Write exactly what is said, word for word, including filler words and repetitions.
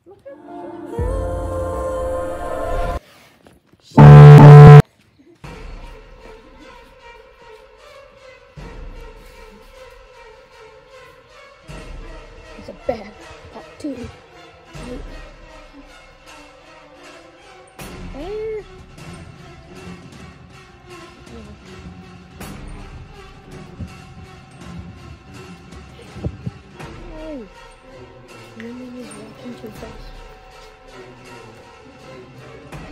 It's a bad part two. There. Oh, Mimi is walking too fast.